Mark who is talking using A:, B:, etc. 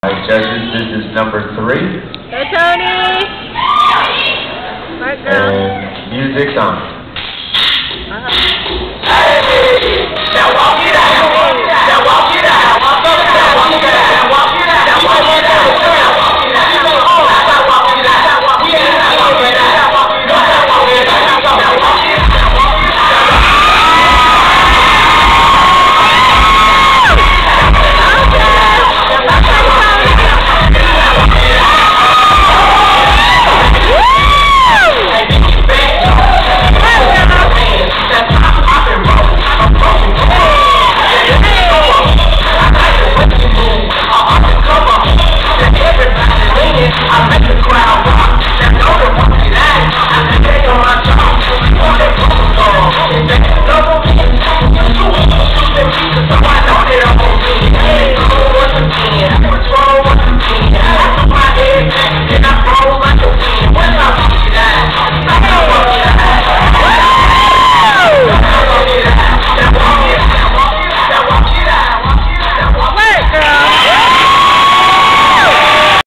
A: Judges, this is number 3.
B: Go, Tony! Smart girl.
A: And music's on.
B: Hey! Now walk